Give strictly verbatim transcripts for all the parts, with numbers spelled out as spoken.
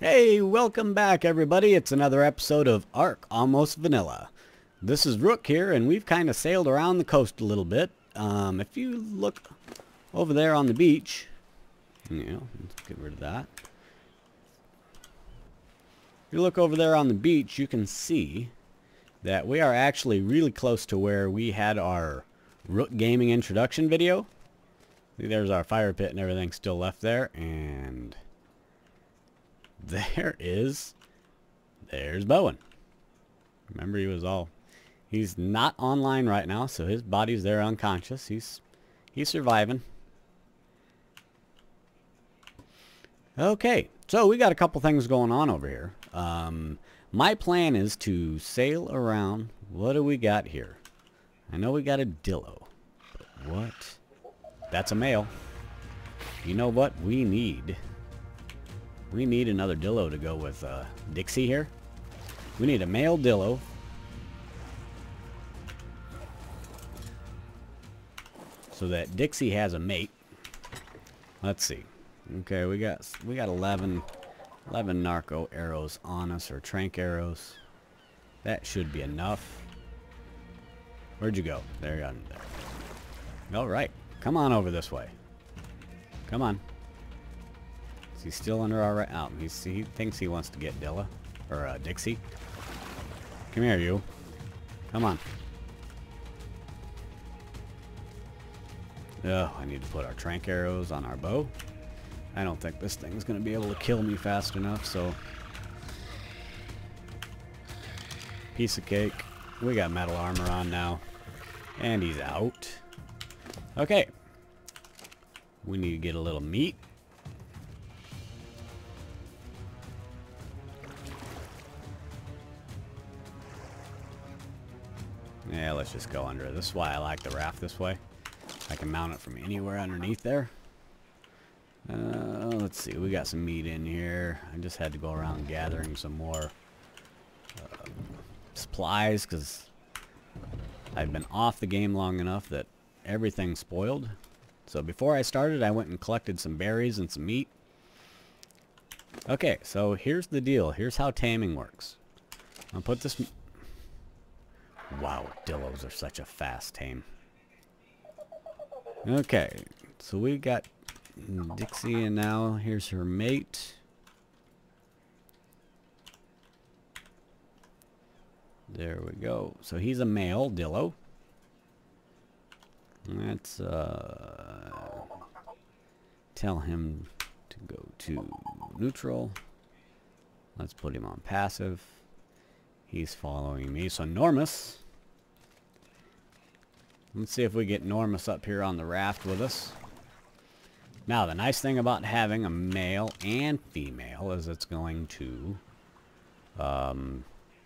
Hey, welcome back everybody. It's another episode of Ark Almost Vanilla. This is Rook here, and we've kind of sailed around the coast a little bit. Um, if you look over there on the beach, you know, let's get rid of that. If you look over there on the beach, you can see that we are actually really close to where we had our Rook Gaming introduction video. See, there's our fire pit and everything still left there, and there is, there's Bowen. Remember, he was all, he's not online right now, so his body's there unconscious. He's, he's surviving. Okay, so we got a couple things going on over here. Um, my plan is to sail around. What do we got here? I know we got a dillo, but what? That's a male. You know what we need? We need another dillo to go with uh, Dixie here. We need a male dillo. So that Dixie has a mate. Let's see. Okay, we got we got eleven, eleven narco arrows on us, or trank arrows. That should be enough. Where'd you go? There you are. There. All right. Come on over this way. Come on. Is he still under our right? Oh, he's, he thinks he wants to get Dilla. Or uh, Dixie. Come here, you. Come on. Oh, I need to put our trank arrows on our bow. I don't think this thing's going to be able to kill me fast enough, so. Piece of cake. We got metal armor on now. And he's out. Okay. We need to get a little meat. Yeah, let's just go under it. This is why I like the raft this way. I can mount it from anywhere underneath there. Uh, let's see. We got some meat in here. I just had to go around gathering some more uh, supplies because I've been off the game long enough that everything's spoiled. So before I started, I went and collected some berries and some meat. Okay, so here's the deal. Here's how taming works. I'll put this... Wow, dillos are such a fast tame. Okay, so we got Dixie, and now here's her mate. There we go. So he's a male dillo. Let's uh, tell him to go to neutral. Let's put him on passive. He's following me. So Normus. Let's see if we get Normus up here on the raft with us. Now, the nice thing about having a male and female is it's going to... Um,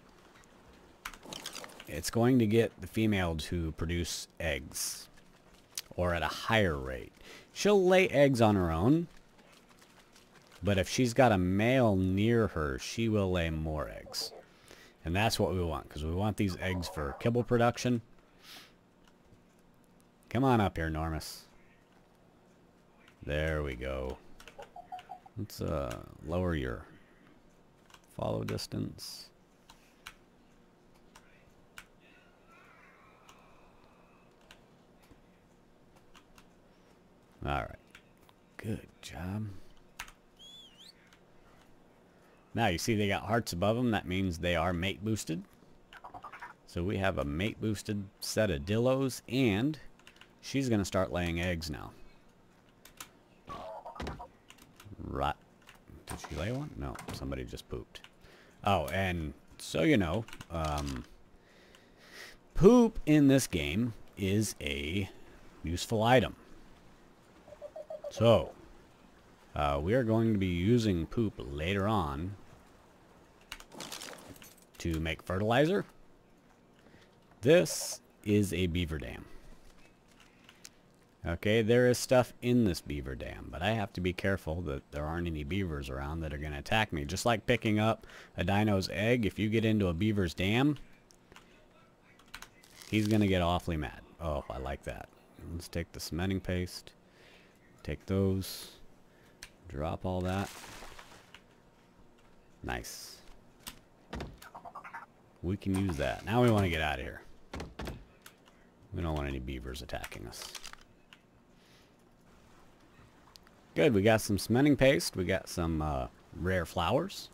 it's going to get the female to produce eggs. Or at a higher rate. She'll lay eggs on her own. But if she's got a male near her, she will lay more eggs. And that's what we want, because we want these eggs for kibble production. Come on up here, Normus. There we go. Let's uh, lower your follow distance. Alright. Good job. Now you see they got hearts above them. That means they are mate boosted. So we have a mate boosted set of dillos, and she's going to start laying eggs now. Right. Did she lay one? No, somebody just pooped. Oh, and so you know, um, poop in this game is a useful item. So, uh, we are going to be using poop later on to make fertilizer. This is a beaver dam. Okay, there is stuff in this beaver dam, but I have to be careful that there aren't any beavers around that are going to attack me. Just like picking up a dino's egg, if you get into a beaver's dam, he's going to get awfully mad. Oh, I like that. Let's take the cementing paste. Take those. Drop all that. Nice. We can use that. Now we want to get out of here. We don't want any beavers attacking us. Good, we got some cementing paste. We got some uh, rare flowers.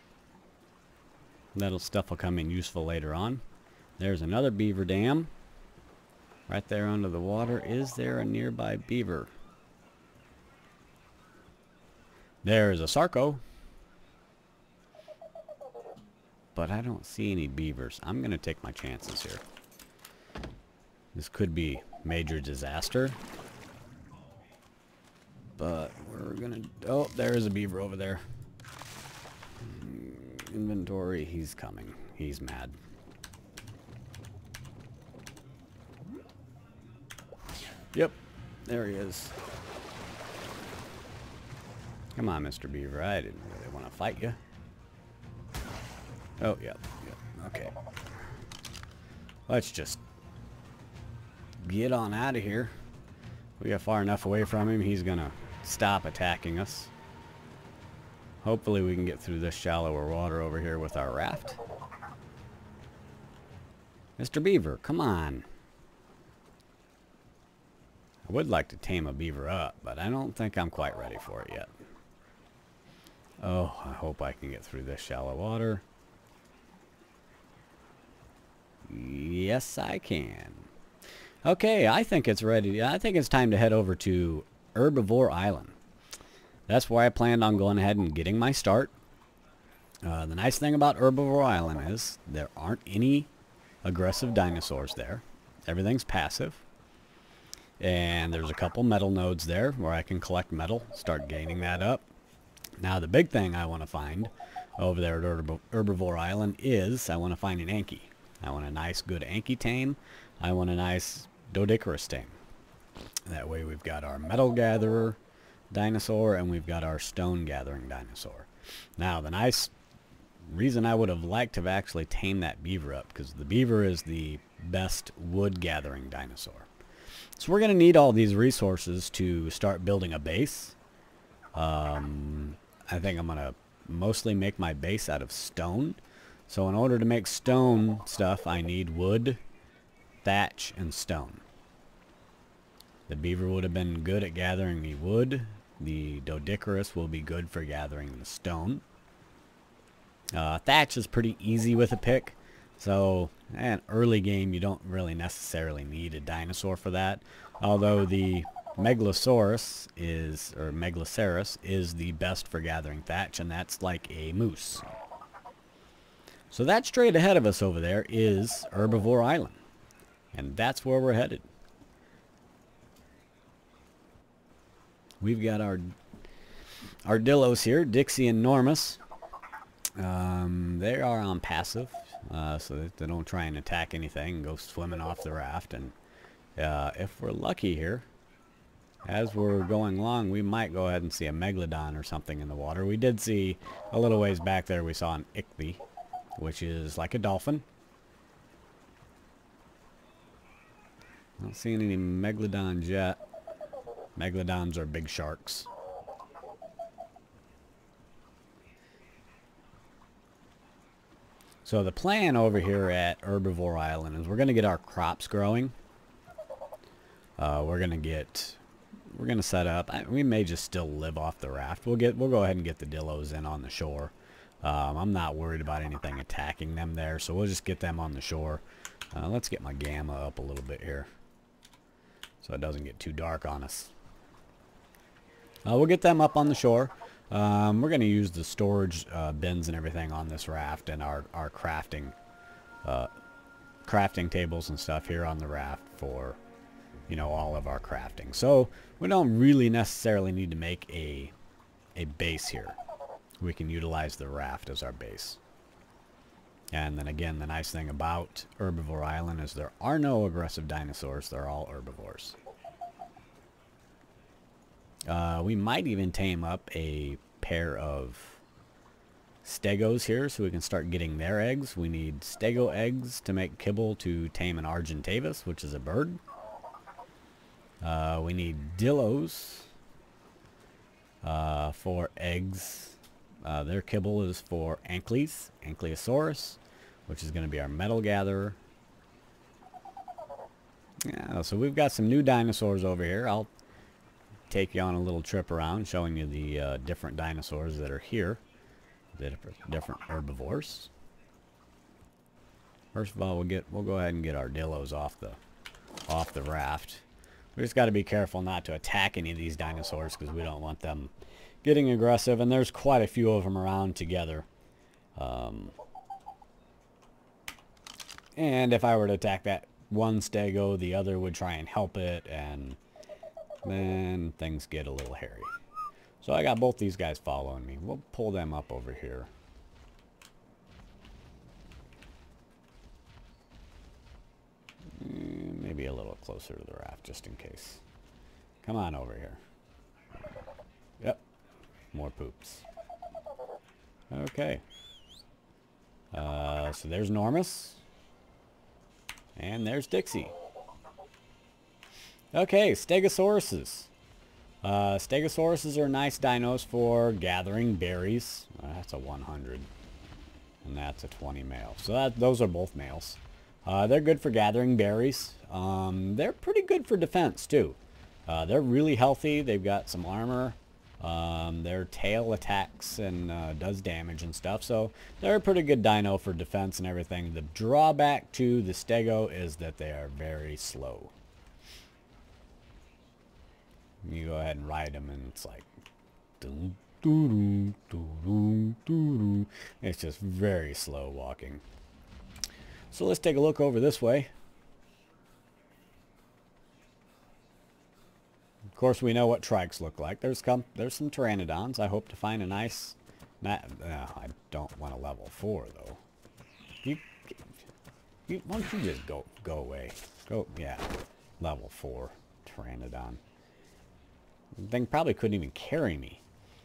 That stuff will come in useful later on. There's another beaver dam. Right there under the water. Is there a nearby beaver? There's a Sarco. But I don't see any beavers. I'm going to take my chances here. This could be major disaster. But we're going to... Oh, there is a beaver over there. Inventory. He's coming. He's mad. Yep. There he is. Come on, Mister Beaver. I didn't really want to fight you. Oh, yep. Yep. Okay. Let's just get on out of here. We get far enough away from him, he's going to stop attacking us. Hopefully we can get through this shallower water over here with our raft. Mister Beaver, come on. I would like to tame a beaver up, but I don't think I'm quite ready for it yet. Oh, I hope I can get through this shallow water. Yes, I can. Okay, I think it's ready. I think it's time to head over to Herbivore Island. That's where I planned on going ahead and getting my start. Uh, the nice thing about Herbivore Island is there aren't any aggressive dinosaurs there. Everything's passive. And there's a couple metal nodes there where I can collect metal, start gaining that up. Now the big thing I want to find over there at Herbivore Island is I want to find an Anki. I want a nice good Anki tame. I want a nice Doedicurus tame. That way we've got our metal gatherer dinosaur and we've got our stone gathering dinosaur. Now the nice reason I would have liked to have actually tamed that beaver up, because the beaver is the best wood gathering dinosaur. So we're going to need all these resources to start building a base. Um, I think I'm going to mostly make my base out of stone. So in order to make stone stuff, I need wood, thatch, and stone. The beaver would have been good at gathering the wood. The Doedicurus will be good for gathering the stone. Uh, thatch is pretty easy with a pick. So, in early game, you don't really necessarily need a dinosaur for that. Although the Megalosaurus is, or Megaloceros is the best for gathering thatch, and that's like a moose. So that straight ahead of us over there is Herbivore Island. And that's where we're headed. We've got our Ardillos here, Dixie and Normus. Um, they are on passive. Uh, so that they don't try and attack anything and go swimming off the raft. And uh, if we're lucky here, as we're going along, we might go ahead and see a Megalodon or something in the water. We did see a little ways back there, we saw an Ichthys, which is like a dolphin. Not seeing any Megalodons yet. Megalodons are big sharks. So the plan over here at Herbivore Island is we're going to get our crops growing. Uh, we're going to get, we're going to set up, I, we may just still live off the raft. We'll get, we'll go ahead and get the Dillos in on the shore. Um, I'm not worried about anything attacking them there, so we'll just get them on the shore. Uh, let's get my gamma up a little bit here, so it doesn't get too dark on us. Uh, we'll get them up on the shore. Um, we're going to use the storage uh, bins and everything on this raft and our, our crafting uh, crafting tables and stuff here on the raft for, you know, all of our crafting. So we don't really necessarily need to make a, a base here. We can utilize the raft as our base. And then again, the nice thing about Herbivore Island is there are no aggressive dinosaurs. They're all herbivores. Uh, we might even tame up a pair of stegos here so we can start getting their eggs. We need stego eggs to make kibble to tame an Argentavis, which is a bird. Uh, we need dillos uh, for eggs Uh, their kibble is for Ankyles, Ankylosaurus, which is going to be our metal gatherer. Yeah, so we've got some new dinosaurs over here. I'll take you on a little trip around showing you the uh, different dinosaurs that are here. The different herbivores. First of all, we'll get we'll go ahead and get our dillos off the off the raft. We just got to be careful not to attack any of these dinosaurs because we don't want them getting aggressive, and there's quite a few of them around together. Um, and if I were to attack that one stego, the other would try and help it, and then things get a little hairy. So I got both these guys following me. We'll pull them up over here. Maybe a little closer to the raft just in case. Come on over here. Yep. More poops. Okay. Uh, so there's Normus. And there's Dixie. Okay, Stegosauruses. Uh, Stegosauruses are nice dinos for gathering berries. Uh, that's a one hundred. And that's a twenty male. So that, those are both males. Uh, they're good for gathering berries. Um, they're pretty good for defense, too. Uh, they're really healthy. They've got some armor. Um, their tail attacks and uh, does damage and stuff. So they're a pretty good dino for defense and everything. The drawback to the stego is that they are very slow. You go ahead and ride them and it's like... Doo, doo, doo, doo, doo, doo. It's just very slow walking. So let's take a look over this way. Of course, we know what trikes look like. There's come, there's some pteranodons. I hope to find a nice... Not, uh, I don't want a level four, though. You, you, why don't you just go, go away? Go, yeah, level four pteranodon. The thing probably couldn't even carry me.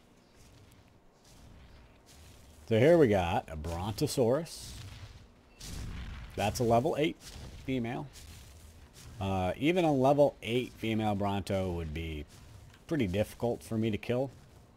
So here we got a Brontosaurus. That's a level eight female. Uh, even a level eight female Bronto would be pretty difficult for me to kill.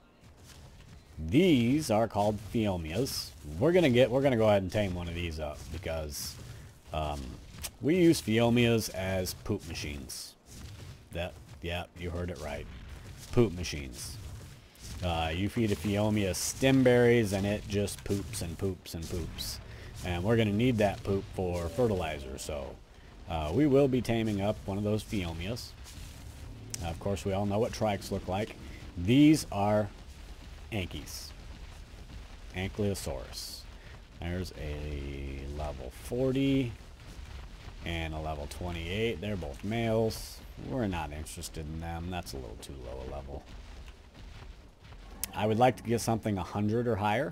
These are called Phiomias. We're gonna get. We're gonna go ahead and tame one of these up because um, we use Phiomias as poop machines. That, yeah, you heard it right. Poop machines. Uh, you feed a Phiomia stem berries and it just poops and poops and poops. And we're going to need that poop for fertilizer, so uh, we will be taming up one of those Phiomias. Uh, of course, we all know what trikes look like. These are Ankies. Ankylosaurus. There's a level forty and a level twenty-eight. They're both males. We're not interested in them. That's a little too low a level. I would like to get something one hundred or higher.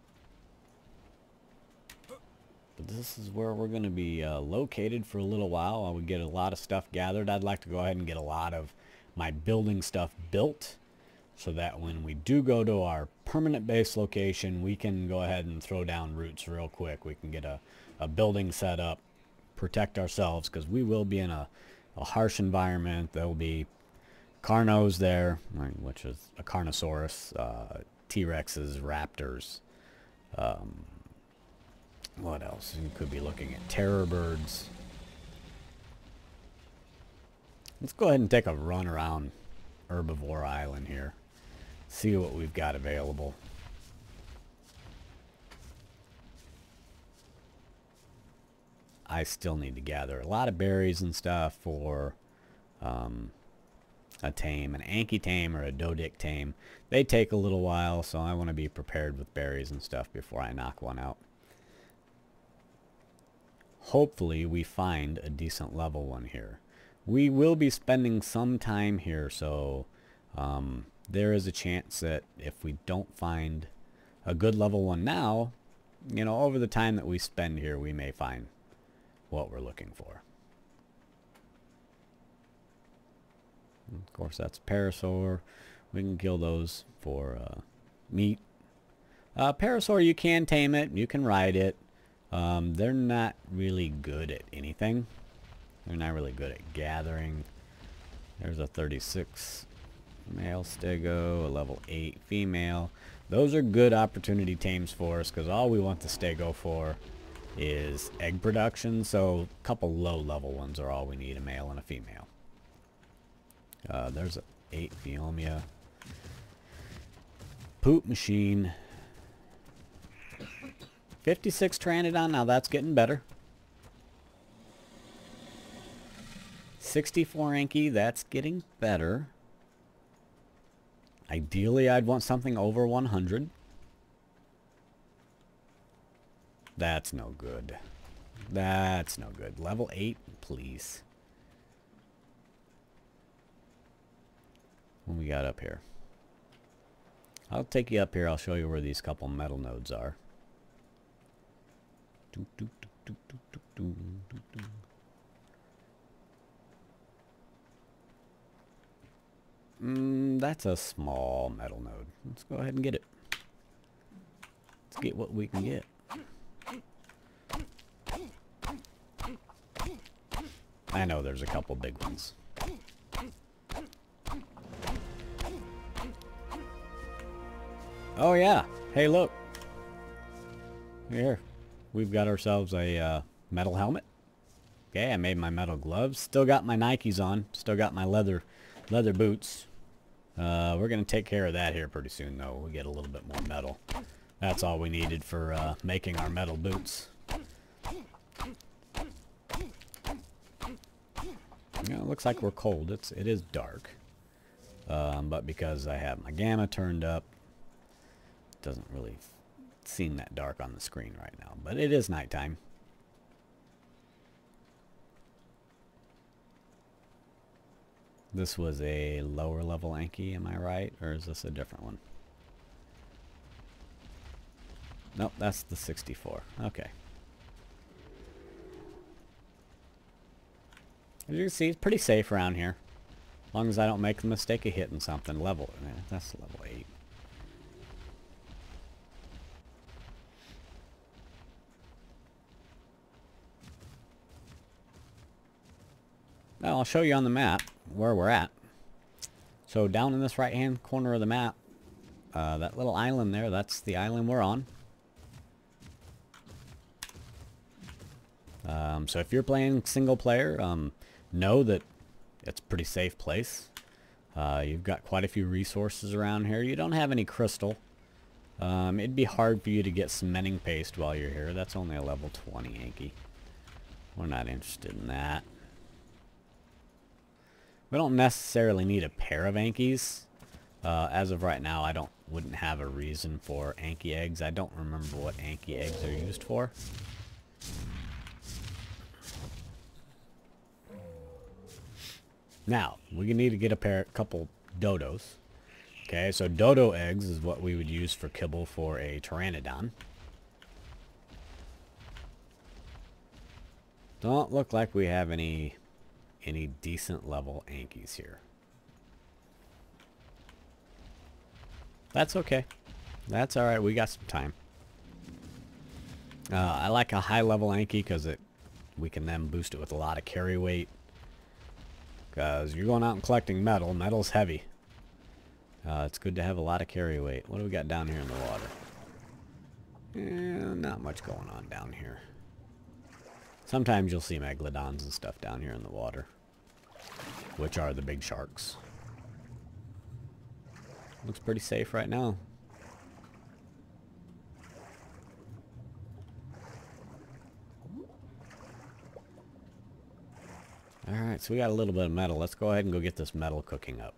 But this is where we're going to be uh, located for a little while. I would get a lot of stuff gathered. I'd like to go ahead and get a lot of my building stuff built so that when we do go to our permanent base location, we can go ahead and throw down roots real quick. We can get a, a building set up, protect ourselves, because we will be in a, a harsh environment. There will be Carnos there, which is a Carnosaurus, uh, T-Rexes, Raptors, um, what else? You could be looking at terror birds. Let's go ahead and take a run around Herbivore Island here. See what we've got available. I still need to gather a lot of berries and stuff for um, a tame. An Anky tame or a Dodic tame. They take a little while, so I want to be prepared with berries and stuff before I knock one out. Hopefully we find a decent level one here. We will be spending some time here, so um, there is a chance that if we don't find a good level one now, you know, over the time that we spend here, we may find what we're looking for. Of course, that's Parasaur. We can kill those for uh, meat. Uh, Parasaur, you can tame it. You can ride it. Um, they're not really good at anything. They're not really good at gathering. There's a thirty-six Male stego, a level eight female. Those are good opportunity tames for us because all we want the stego for is egg production. So a couple low level ones are all we need, a male and a female. Uh, there's a eight Phiomia. Poop machine. fifty-six Pteranodon, now that's getting better. sixty-four Anki, that's getting better. Ideally, I'd want something over one hundred. That's no good. That's no good. Level eight, please. What we got up here? I'll take you up here. I'll show you where these couple metal nodes are. Mm, that's a small metal node. Let's go ahead and get it. Let's get what we can get. I know there's a couple big ones. Oh yeah. Hey, look. Here. We've got ourselves a uh, metal helmet. Okay, I made my metal gloves. Still got my Nikes on. Still got my leather leather boots. Uh, we're going to take care of that here pretty soon, though. We'll get a little bit more metal. That's all we needed for uh, making our metal boots. You know, it looks like we're cold. It's, it is dark. Um, but because I have my gamma turned up, it doesn't really seem that dark on the screen right now. But it is nighttime. This was a lower level Anki, am I right? Or is this a different one? Nope, that's the sixty-four. Okay. As you can see, it's pretty safe around here. As long as I don't make the mistake of hitting something. Level, man, that's level eight. Now, I'll show you on the map where we're at. So down in this right hand corner of the map, uh, that little island there, that's the island we're on. Um, so if you're playing single player, um, know that it's a pretty safe place. Uh, you've got quite a few resources around here. You don't have any crystal. Um, it'd be hard for you to get cementing paste while you're here. That's only a level twenty Anki. We're not interested in that. We don't necessarily need a pair of Ankies. Uh, as of right now, I don't wouldn't have a reason for Anki eggs. I don't remember what Anki eggs are used for. Now, we need to get a pair, couple dodos. Okay, so dodo eggs is what we would use for kibble for a pteranodon. Don't look like we have any any decent level Ankies here. That's okay. That's alright, we got some time. Uh, I like a high level Anki because it we can then boost it with a lot of carry weight. Because you're going out and collecting metal. Metal's heavy. Uh, it's good to have a lot of carry weight. What do we got down here in the water? Eh, not much going on down here. Sometimes you'll see megalodons and stuff down here in the water, which are the big sharks. Looks pretty safe right now. Alright, so we got a little bit of metal. Let's go ahead and go get this metal cooking up.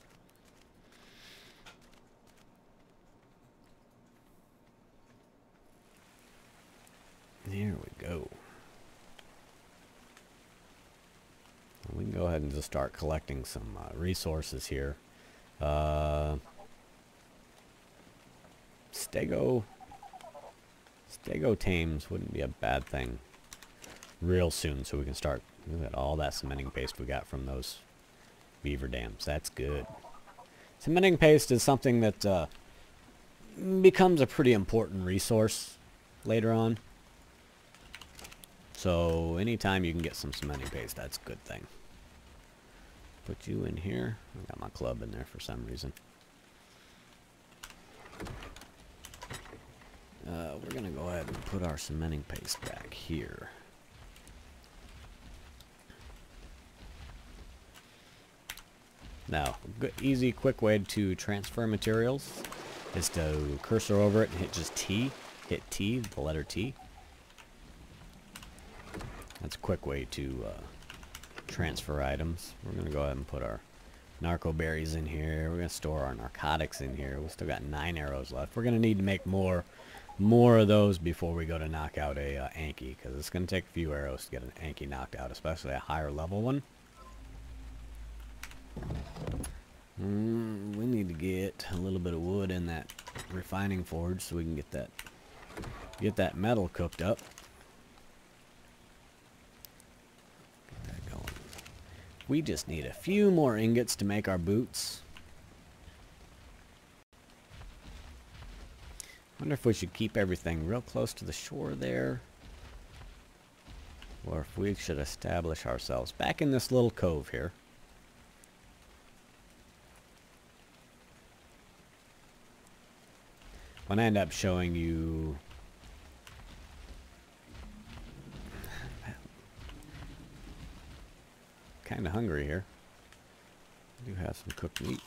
There we go. We can go ahead and just start collecting some uh, resources here. Uh, stego, stego tames wouldn't be a bad thing real soon, so we can start. Look at all that cementing paste we got from those beaver dams. That's good. Cementing paste is something that uh, becomes a pretty important resource later on. So anytime you can get some cementing paste, that's a good thing. Put you in here. I got my club in there for some reason. Uh, we're going to go ahead and put our cementing paste back here. Now, good, easy, quick way to transfer materials is to cursor over it and hit just T. Hit T, the letter T. That's a quick way to uh, transfer items. We're going to go ahead and put our narco berries in here. We're going to store our narcotics in here. We still got nine arrows left. We're going to need to make more more of those before we go to knock out a uh, Anki, because it's going to take a few arrows to get an Anki knocked out, especially a higher level one. Mm, we need to get a little bit of wood in that refining forge so we can get that get that metal cooked up. Get that going. We just need a few more ingots to make our boots. Wonder if we should keep everything real close to the shore there, or if we should establish ourselves back in this little cove here. When I end up showing you kind of hungry here. I do have some cooked meat.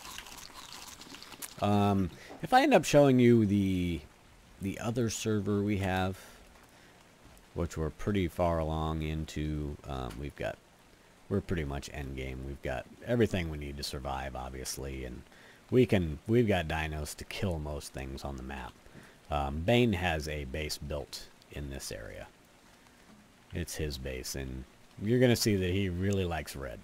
Um, if I end up showing you the the other server we have, which we're pretty far along into, um, we've got, we're pretty much end game. We've got everything we need to survive, obviously, and we can, we've got dinos to kill most things on the map. Um, Bane has a base built in this area. It's his base, and you're going to see that he really likes red.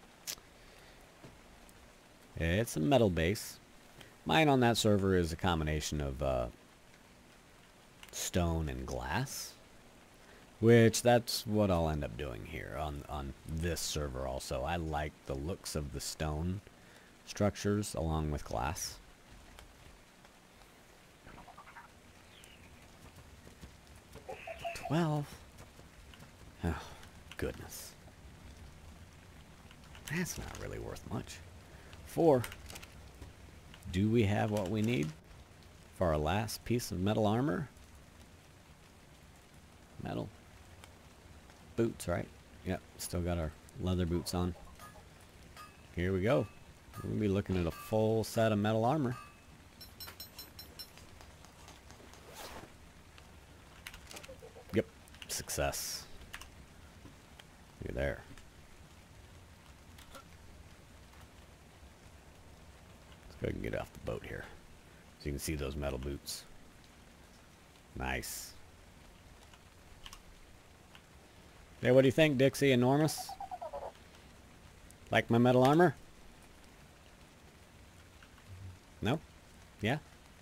It's a metal base. Mine on that server is a combination of uh, stone and glass, which that's what I'll end up doing here on, on this server also. I like the looks of the stone structures along with glass. twelve. Oh, goodness. That's not really worth much. Four. Do we have what we need for our last piece of metal armor? Metal. Boots, right? Yep, still got our leather boots on. Here we go. We're going to be looking at a full set of metal armor. Yep, success. You're there. Let's go ahead and get off the boat here so you can see those metal boots. Nice. Hey, what do you think, Dixie? Enormous? Like my metal armor? No? Yeah?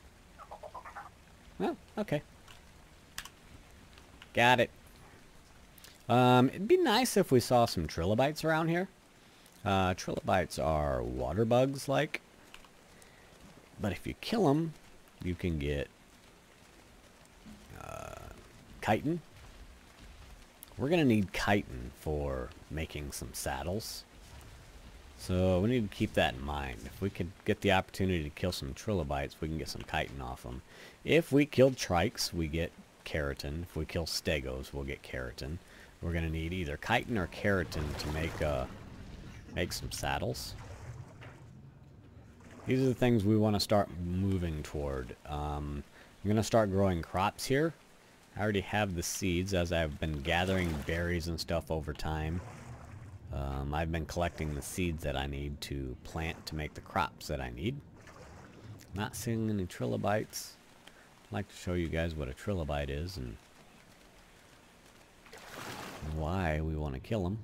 Oh, okay. Got it. Um, it'd be nice if we saw some trilobites around here. Uh, trilobites are water bugs like. But if you kill them, you can get uh, chitin. We're going to need chitin for making some saddles. So we need to keep that in mind. If we could get the opportunity to kill some trilobites, we can get some chitin off them. If we kill trikes, we get keratin. If we kill stegos, we'll get keratin. We're going to need either chitin or keratin to make uh, make some saddles. These are the things we want to start moving toward. Um, I'm going to start growing crops here. I already have the seeds as I've been gathering berries and stuff over time. Um, I've been collecting the seeds that I need to plant to make the crops that I need. Not seeing any trilobites. I'd like to show you guys what a trilobite is and why we want to kill them.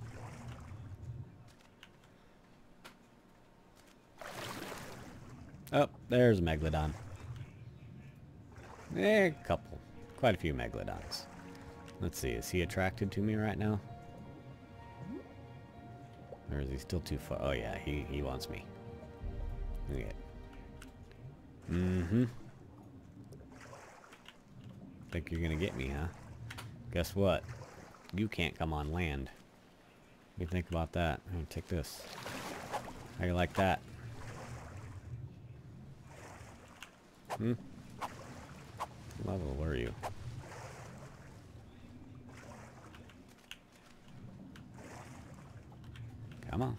Oh, there's a megalodon. Eh, a couple. Quite a few megalodons. Let's see, is he attracted to me right now? Or is he still too far? Oh yeah, he, he wants me. Okay. Mm-hmm. Think you're gonna get me, huh? Guess what? You can't come on land. What do you think about that? I'm gonna take this. How you like that? Hmm? What level were you? Come on.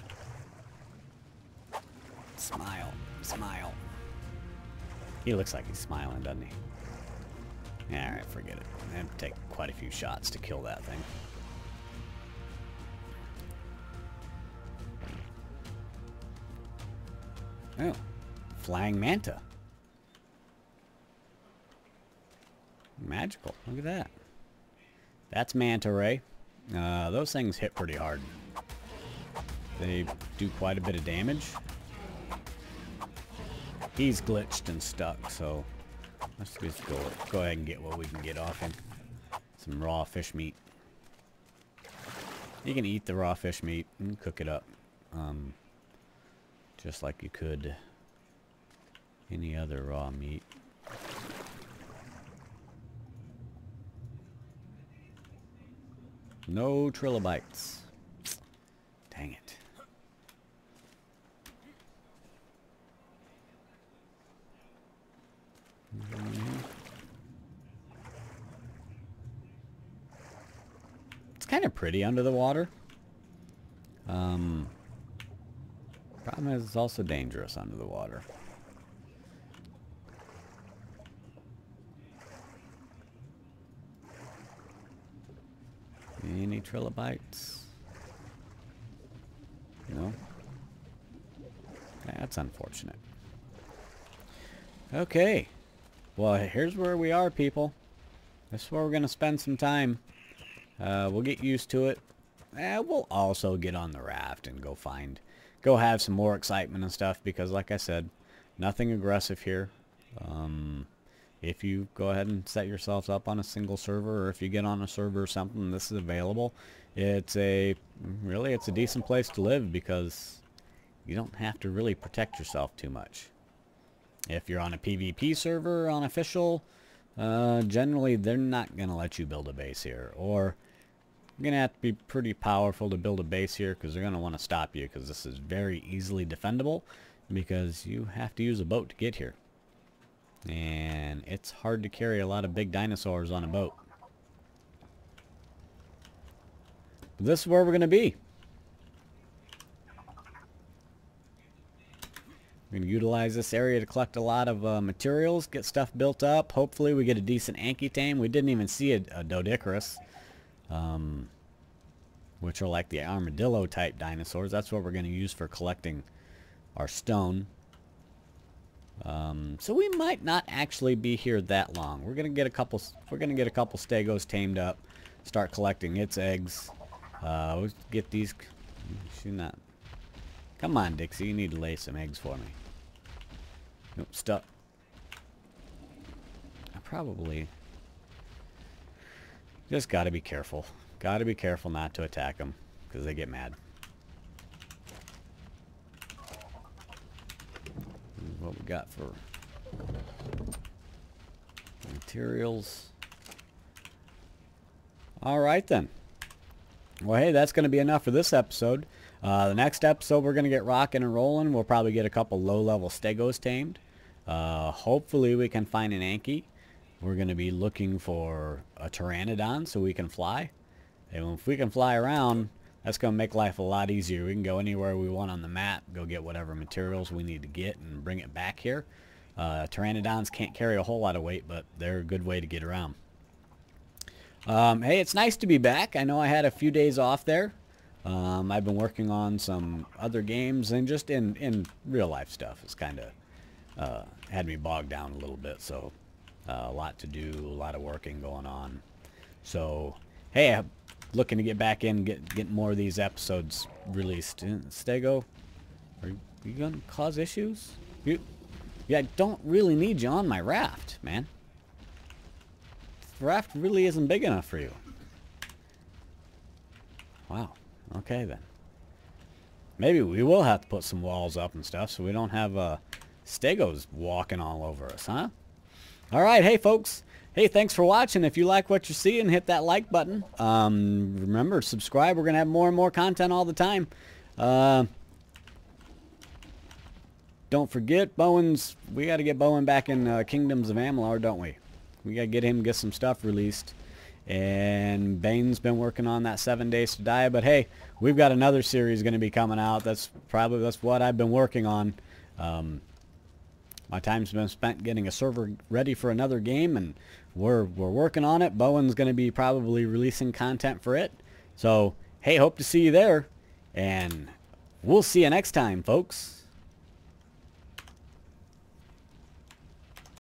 Smile. Smile. He looks like he's smiling, doesn't he? Yeah, alright, forget it. I have to take quite a few shots to kill that thing. Oh. Flying manta. Magical. Look at that. That's manta ray. Uh, those things hit pretty hard. They do quite a bit of damage. He's glitched and stuck, so let's just go, go ahead and get what we can get off him. Some raw fish meat. You can eat the raw fish meat and cook it up. Um, just like you could any other raw meat. No trilobites. Dang it. Mm-hmm. It's kind of pretty under the water. Um, problem is it's also dangerous under the water. Any trilobites? No? That's unfortunate. Okay. Well, here's where we are, people. This is where we're going to spend some time. Uh, we'll get used to it. Eh, we'll also get on the raft and go find, go have some more excitement and stuff, because like I said, nothing aggressive here. Um, if you go ahead and set yourselves up on a single server, or if you get on a server or something, this is available. It's a, really, it's a decent place to live, because you don't have to really protect yourself too much. If you're on a PvP server, on official, uh, generally they're not going to let you build a base here. Or you're going to have to be pretty powerful to build a base here, because they're going to want to stop you, because this is very easily defendable, because you have to use a boat to get here. And it's hard to carry a lot of big dinosaurs on a boat. But this is where we're going to be. We're going to utilize this area to collect a lot of uh, materials, get stuff built up. Hopefully we get a decent Anki tame. We didn't even see a, a Doedicurus, um, which are like the armadillo type dinosaurs. That's what we're going to use for collecting our stone. Um, so we might not actually be here that long. We're going to get a couple. We're going to get a couple stegos tamed up, start collecting its eggs. Uh, we'll get these. She's not. Come on, Dixie. You need to lay some eggs for me. Nope, stuck. I probably just got to be careful. Got to be careful not to attack them, because they get mad. This is what we got for materials. All right then. Well, hey, that's going to be enough for this episode. Uh, the next episode, we're going to get rocking and rolling. We'll probably get a couple low-level stegos tamed. Uh, hopefully, we can find an Anki. We're going to be looking for a pteranodon so we can fly. And if we can fly around, that's going to make life a lot easier. We can go anywhere we want on the map, go get whatever materials we need to get, and bring it back here. Uh, pteranodons can't carry a whole lot of weight, but they're a good way to get around. Um, hey, it's nice to be back. I know I had a few days off there. Um, I've been working on some other games, and just in, in real life stuff. It's kind of uh, had me bogged down a little bit, so uh, a lot to do, a lot of working going on. So, hey, I'm looking to get back in, get get more of these episodes released. Stego, are you, you gonna cause issues? You, yeah, I don't really need you on my raft, man. The raft really isn't big enough for you. Wow. Okay, then. Maybe we will have to put some walls up and stuff so we don't have uh, stegos walking all over us, huh? All right, hey, folks. Hey, thanks for watching. If you like what you're seeing, hit that like button. Um, remember, subscribe. We're going to have more and more content all the time. Uh, don't forget, Bowen's, we got to get Bowen back in uh, Kingdoms of Amalur, don't we? We got to get him, get some stuff released. And Bane's been working on that Seven Days to Die. But hey, we've got another series going to be coming out. That's probably, that's what I've been working on. Um, my time's been spent getting a server ready for another game, and we're, we're working on it. Bowen's going to be probably releasing content for it. So, hey, hope to see you there. And we'll see you next time, folks.